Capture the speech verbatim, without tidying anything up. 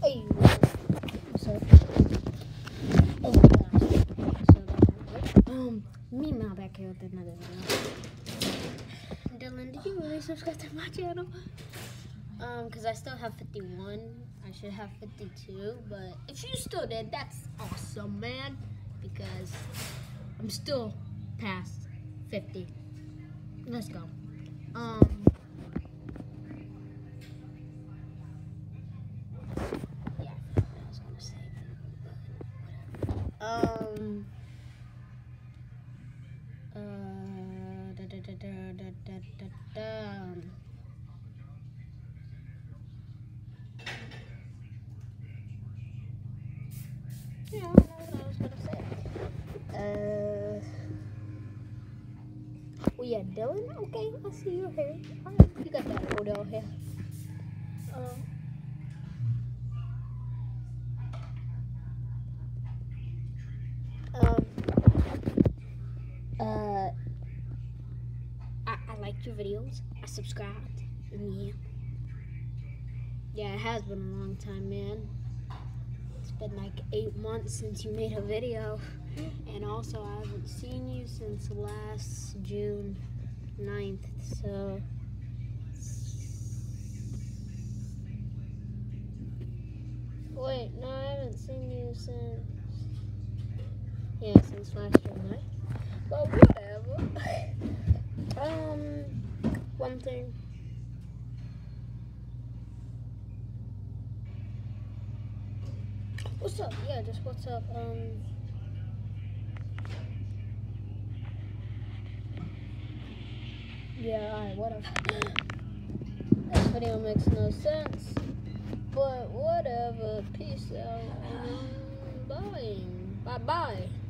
Hey, what's up? Oh my gosh. So, um, me now back here with another video. Dylan, did you really subscribe to my channel? Um, because I still have fifty-one. I should have fifty-two, but if you still did, that's awesome, man. Because I'm still past fifty. Let's go. Um. Um. Uh. Da, da, da, da, da, da, da, da. Yeah, I don't know what I was gonna say. Uh. Oh yeah, Dylan. Okay, I see your hair. Alright, you got that Odell hair. Um. Um. Uh. I, I liked your videos. I subscribed. And yeah. Yeah, it has been a long time, man. It's been like eight months since you made a video. And also, I haven't seen you since last June ninth, so... Wait, no, I haven't seen you since... Yeah, since last June ninth. But whatever. um, one thing. What's up? Yeah, just what's up? Um... Yeah, alright, whatever. This video makes no sense, but whatever. Peace out. Bye. Bye bye.